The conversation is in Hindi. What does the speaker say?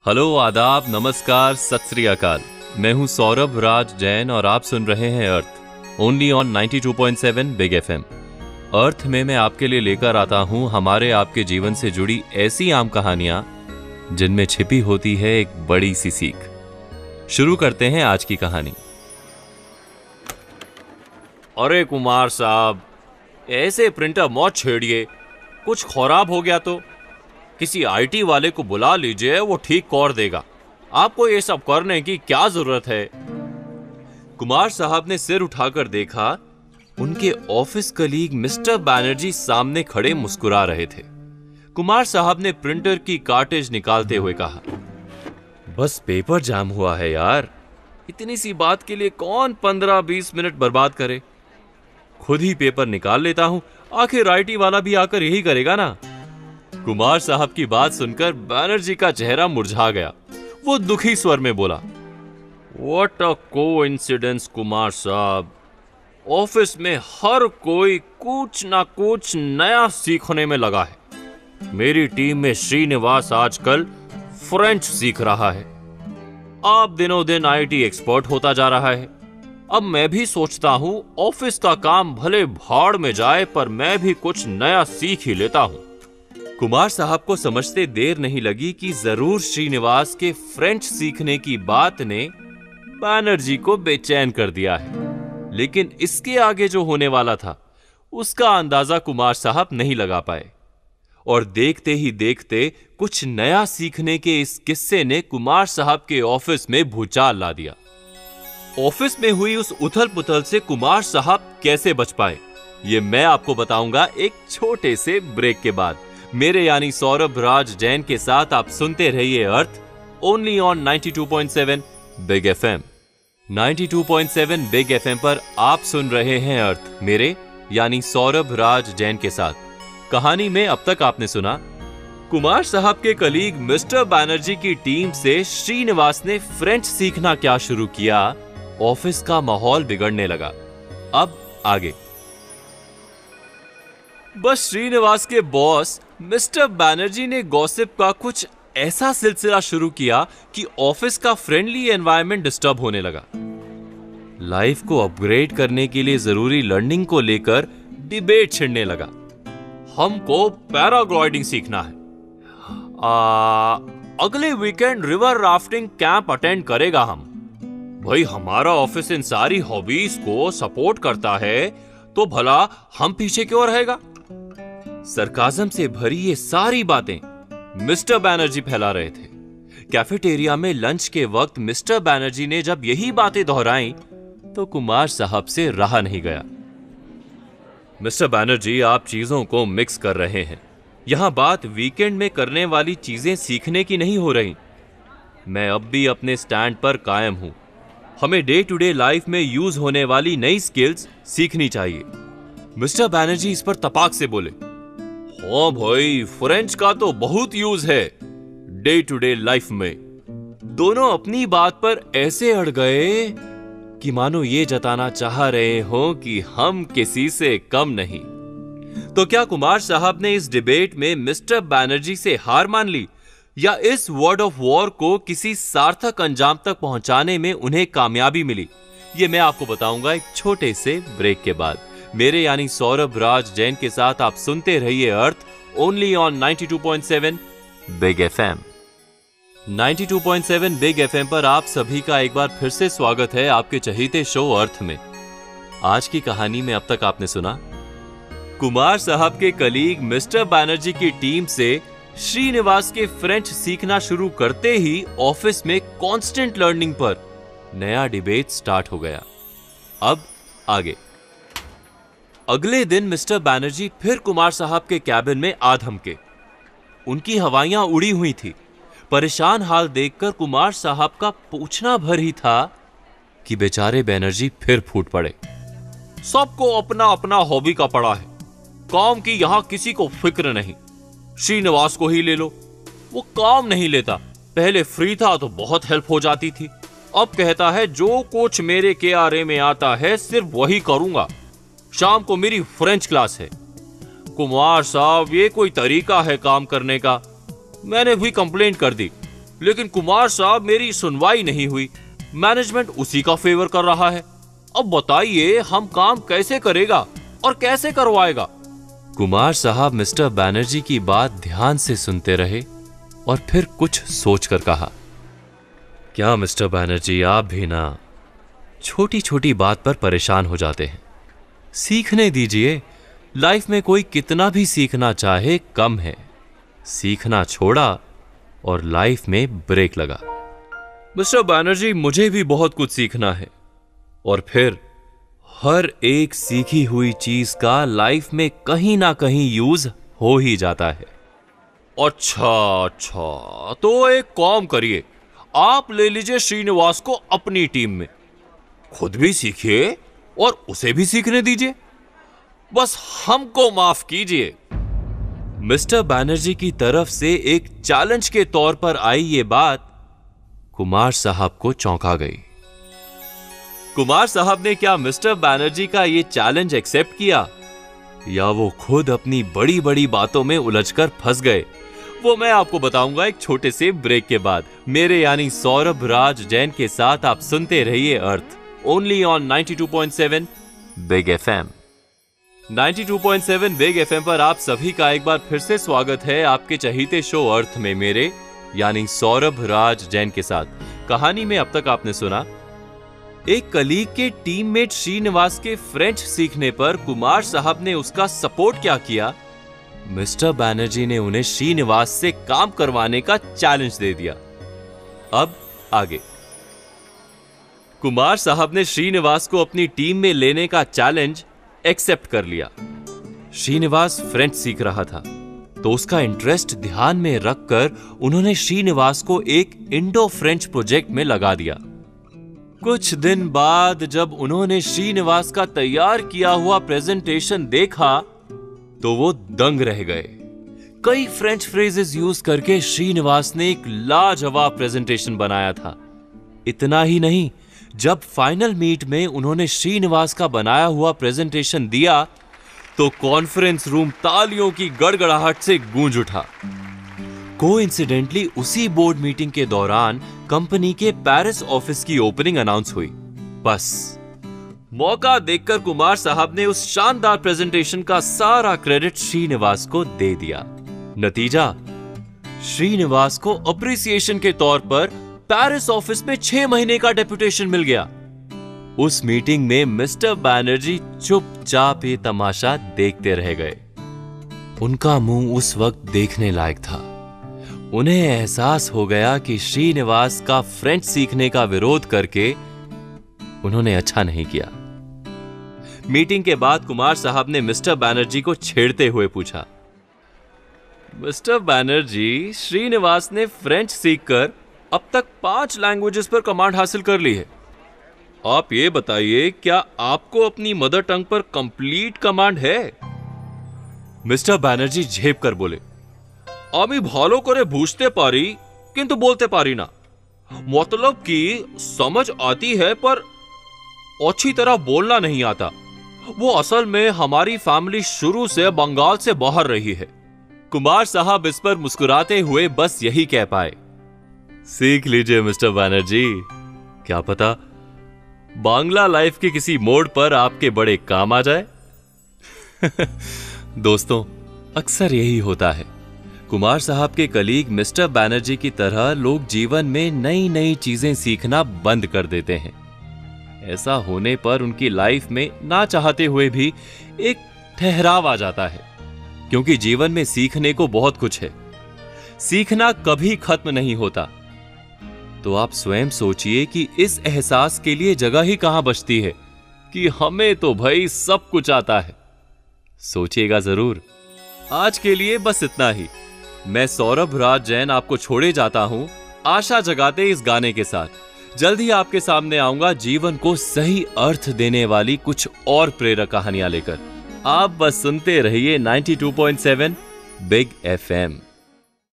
हेलो, आदाब, नमस्कार, सत श्री अकाल। मैं हूं सौरभ राज जैन और आप सुन रहे हैं Arth only on 92.7 big FM. Arth में मैं आपके लिए लेकर आता हूं हमारे आपके जीवन से जुड़ी ऐसी आम कहानियां जिनमें छिपी होती है एक बड़ी सी सीख। शुरू करते हैं आज की कहानी। अरे कुमार साहब, ऐसे प्रिंटर मत छेड़िए, कुछ खराब हो गया तो किसी आईटी वाले को बुला लीजिए, वो ठीक कर देगा। आपको ये सब करने की क्या जरूरत है? कुमार साहब ने सिर उठाकर देखा। उनके ऑफिस कलीग मिस्टर बैनर्जी सामने खड़े मुस्कुरा रहे थे। कुमार साहब ने प्रिंटर की कार्टेज निकालते हुए कहा, बस पेपर जाम हुआ है यार, इतनी सी बात के लिए कौन 15-20 मिनट बर्बाद करे। खुद ही पेपर निकाल लेता हूं, आखिर आईटी वाला भी आकर यही करेगा ना। कुमार साहब की बात सुनकर बैनर्जी का चेहरा मुरझा गया। वो दुखी स्वर में बोला, व्हाट अ कोइंसिडेंस कुमार साहब, ऑफिस में हर कोई कुछ ना कुछ नया सीखने में लगा है। मेरी टीम में श्रीनिवास आजकल फ्रेंच सीख रहा है। आप दिनों दिन आईटी एक्सपर्ट होता जा रहा है। अब मैं भी सोचता हूं ऑफिस का काम भले भाड़ में जाए, पर मैं भी कुछ नया सीख ही लेता हूं। कुमार साहब को समझते देर नहीं लगी कि जरूर श्रीनिवास के फ्रेंच सीखने की बात ने बैनर्जी को बेचैन कर दिया है। लेकिन इसके आगे जो होने वाला था उसका अंदाजा कुमार साहब नहीं लगा पाए, और देखते ही देखते कुछ नया सीखने के इस किस्से ने कुमार साहब के ऑफिस में भूचाल ला दिया। ऑफिस में हुई उस उथल पुथल से कुमार साहब कैसे बच पाए, ये मैं आपको बताऊंगा एक छोटे से ब्रेक के बाद। मेरे यानी सौरभ राज जैन के साथ आप सुनते रहिए Arth only on 92.7 big FM. 92.7 big FM पर आप सुन रहे हैं अर्थ मेरे यानी सौरभ राज जैन के साथ। कहानी में अब तक आपने सुना, कुमार साहब के कलीग मिस्टर बैनर्जी की टीम से श्रीनिवास ने फ्रेंच सीखना क्या शुरू किया, ऑफिस का माहौल बिगड़ने लगा। अब आगे। बस श्रीनिवास के बॉस मिस्टर बैनर्जी ने गॉसिप का कुछ ऐसा सिलसिला शुरू किया कि ऑफिस का फ्रेंडली एनवायरनमेंट डिस्टर्ब होने लगा। लाइफ को अपग्रेड करने के लिए जरूरी लर्निंग को लेकर डिबेट छिड़ने लगा। हमको पैराग्लाइडिंग सीखना है, अगले weekend river rafting camp attend करेगा हम। भाई, हमारा ऑफिस इन सारी हॉबीज को सपोर्ट करता है तो भला हम पीछे क्यों रहेगा? सरकाज़म से भरी ये सारी बातें मिस्टर बैनर्जी फैला रहे थे। कैफेटेरिया में लंच के वक्त मिस्टर बैनर्जी ने जब यही बातें दोहराई तो कुमार साहब से रहा नहीं गया। मिस्टर बैनर्जी, आप चीजों को मिक्स कर रहे हैं। यहां बात वीकेंड में करने वाली चीजें सीखने की नहीं हो रही। मैं अब भी अपने स्टैंड पर कायम हूं। हमें डे टू डे लाइफ में यूज होने वाली नई स्किल्स सीखनी चाहिए। मिस्टर बैनर्जी इस पर तपाक से बोले, हाँ भाई, फ्रेंच का तो बहुत यूज है डे टू डे लाइफ में। दोनों अपनी बात पर ऐसे अड़ गए कि मानो ये जताना चाह रहे हो कि हम किसी से कम नहीं। तो क्या कुमार साहब ने इस डिबेट में मिस्टर बैनर्जी से हार मान ली, या इस वर्ड ऑफ वॉर को किसी सार्थक अंजाम तक पहुंचाने में उन्हें कामयाबी मिली? ये मैं आपको बताऊंगा एक छोटे से ब्रेक के बाद। मेरे यानी सौरभ राज जैन के साथ आप सुनते रहिए Arth only on 92.7 big FM. 92.7 big FM पर आप सभी का एक बार फिर से स्वागत है आपके चहीते शो अर्थ में। आज की कहानी में अब तक आपने सुना, कुमार साहब के कलीग मिस्टर बैनर्जी की टीम से श्रीनिवास के फ्रेंच सीखना शुरू करते ही ऑफिस में कांस्टेंट लर्निंग पर नया डिबेट स्टार्ट हो गया। अब आगे। अगले दिन मिस्टर बैनर्जी फिर कुमार साहब के कैबिन में आ धमके। उनकी हवाइयां उड़ी हुई थी। परेशान हाल देखकर कुमार साहब का पूछना भर ही था कि बेचारे बैनर्जी फिर फूट पड़े। सबको अपना अपना हॉबी का पड़ा है, काम की यहां किसी को फिक्र नहीं। श्रीनिवास को ही ले लो, वो काम नहीं लेता। पहले फ्री था तो बहुत हेल्प हो जाती थी, अब कहता है जो कुछ मेरे केआरए में आता है सिर्फ वही करूंगा। शाम को मेरी फ्रेंच क्लास है। कुमार साहब, ये कोई तरीका है काम करने का? मैंने भी कंप्लेंट कर दी, लेकिन कुमार साहब मेरी सुनवाई नहीं हुई। मैनेजमेंट उसी का फेवर कर रहा है। अब बताइए हम काम कैसे करेगा और कैसे करवाएगा? कुमार साहब मिस्टर बैनर्जी की बात ध्यान से सुनते रहे और फिर कुछ सोचकर कहा, क्या मिस्टर बैनर्जी, आप भी ना छोटी छोटी बात पर परेशान हो जाते हैं। सीखने दीजिए। लाइफ में कोई कितना भी सीखना चाहे कम है। सीखना छोड़ा और लाइफ में ब्रेक लगा। मिस्टर बैनर्जी, मुझे भी बहुत कुछ सीखना है। और फिर हर एक सीखी हुई चीज का लाइफ में कहीं ना कहीं यूज हो ही जाता है। अच्छा, तो एक काम करिए, आप ले लीजिए श्रीनिवास को अपनी टीम में। खुद भी सीखिए और उसे भी सीखने दीजिए। बस हमको माफ कीजिए। मिस्टर बैनर्जी की तरफ से एक चैलेंज के तौर पर आई ये बात कुमार साहब को चौंका गई। कुमार साहब ने क्या मिस्टर बैनर्जी का ये चैलेंज एक्सेप्ट किया, या वो खुद अपनी बड़ी बड़ी बातों में उलझकर फंस गए? वो मैं आपको बताऊंगा एक छोटे से ब्रेक के बाद। मेरे यानी सौरभ, राज, जैन के साथ आप सुनते रहिए Arth, only on 92.7 big FM. 92.7 big FM पर आप सभी का एक बार फिर से स्वागत है आपके चहीते शो अर्थ में, मेरे यानी सौरभ, राज, जैन के साथ। कहानी में अब तक आपने सुना एक कलीग के टीममेट श्रीनिवास के फ्रेंच सीखने पर कुमार साहब ने उसका सपोर्ट क्या किया। मिस्टर बैनर्जी ने उन्हें श्रीनिवास से काम करवाने का चैलेंज दे दिया। अब आगे। कुमार साहब ने श्रीनिवास को अपनी टीम में लेने का चैलेंज एक्सेप्ट कर लिया। श्रीनिवास फ्रेंच सीख रहा था, तो उसका इंटरेस्ट ध्यान में रखकर उन्होंने श्रीनिवास को एक इंडो फ्रेंच प्रोजेक्ट में लगा दिया। कुछ दिन बाद जब उन्होंने श्रीनिवास का तैयार किया हुआ प्रेजेंटेशन देखा तो वो दंग रह गए। कई फ्रेंच फ्रेजेस यूज करके श्रीनिवास ने एक लाजवाब प्रेजेंटेशन बनाया था। इतना ही नहीं, जब फाइनल मीट में उन्होंने श्रीनिवास का बनाया हुआ प्रेजेंटेशन दिया तो कॉन्फ्रेंस रूम तालियों की गड़गड़ाहट से गूंज उठा। कोइंसिडेंटली उसी बोर्ड मीटिंग के दौरान कंपनी के पेरिस ऑफिस की ओपनिंग अनाउंस हुई। बस मौका देखकर कुमार साहब ने उस शानदार प्रेजेंटेशन का सारा क्रेडिट श्रीनिवास को दे दिया। नतीजा, श्रीनिवास को अप्रिसिएशन के तौर पर पेरिस ऑफिस में 6 महीने का डेप्यूटेशन मिल गया। उस मीटिंग में मिस्टर बैनर्जी चुपचाप ये तमाशा देखते रह गए। उनका मुंह उस वक्त देखने लायक था। उन्हें एहसास हो गया कि श्रीनिवास का फ्रेंच सीखने का विरोध करके उन्होंने अच्छा नहीं किया। मीटिंग के बाद कुमार साहब ने मिस्टर बैनर्जी को छेड़ते हुए पूछा, मिस्टर बैनर्जी, श्रीनिवास ने फ्रेंच सीखकर अब तक 5 लैंग्वेजेस पर कमांड हासिल कर ली है। आप ये बताइए, क्या आपको अपनी मदर टंग पर कंप्लीट कमांड है? मिस्टर बैनर्जी झेप कर बोले, আমি ভালো করে বুঝতে পারি किंतु बोलते पारी ना। मतलब कि समझ आती है पर अच्छी तरह बोलना नहीं आता। वो असल में हमारी फैमिली शुरू से बंगाल से बाहर रही है। कुमार साहब इस पर मुस्कुराते हुए बस यही कह पाए, सीख लीजिए मिस्टर बैनर्जी, क्या पता बांग्ला लाइफ के किसी मोड़ पर आपके बड़े काम आ जाए। दोस्तों, अक्सर यही होता है। कुमार साहब के कलीग मिस्टर बैनर्जी की तरह लोग जीवन में नई नई चीजें सीखना बंद कर देते हैं। ऐसा होने पर उनकी लाइफ में ना चाहते हुए भी एक ठहराव आ जाता है, क्योंकि जीवन में सीखने को बहुत कुछ है। सीखना कभी खत्म नहीं होता। तो आप स्वयं सोचिए कि इस एहसास के लिए जगह ही कहां बचती है कि हमें तो भाई सब कुछ आता है। सोचिएगा जरूर। आज के लिए बस इतना ही। मैं सौरभ, राज, जैन आपको छोड़े जाता हूं, आशा जगाते इस गाने के साथ। जल्द ही आपके सामने आऊंगा जीवन को सही अर्थ देने वाली कुछ और प्रेरक कहानियां लेकर। आप बस सुनते रहिए 92.7 बिग एफएम।